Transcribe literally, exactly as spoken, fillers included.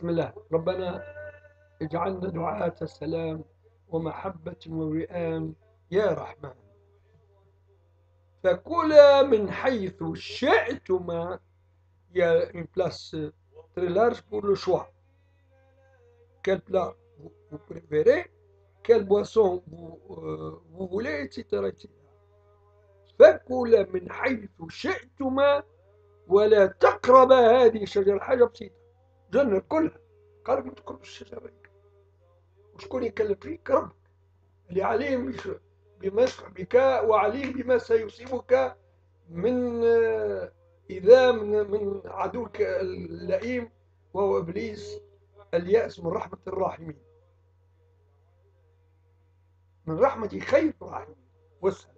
بسم الله. ربنا اجعلنا دعاة السلام ومحبة ووئام يا رحمن. فكلا من حيث شئتما. Il y a une place très large pour le choix. Quel plat vous, vous préférez, quelle boisson vous, euh, vous voulez, et cetera et cetera. فكلا من حيث شئتما ولا تقربا هذه الشجرة. حاجة بسيطة، جنة كلها. قال ما تقربوا الشجرة. وشكون يكلم فيك؟ ربك اللي عليم بما يصلح بك وعليم بما سيصيبك من إذا من, من عدوك اللئيم وهو إبليس اليأس من رحمة الراحمين، من رحمة خير الراحمين.